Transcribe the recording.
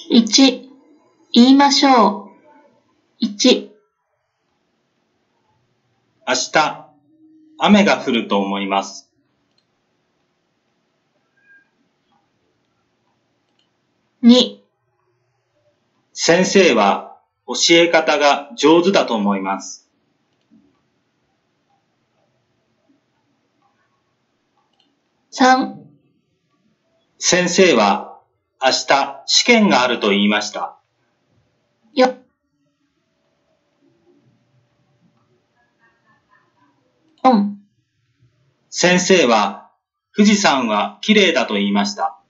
1、言いましょう。1、 明日、雨が降ると思います。 2、 先生は教え方が上手だと思います。 3、 先生は明日試験があると言いました。 4、4、 先生は富士山は綺麗だと言いました。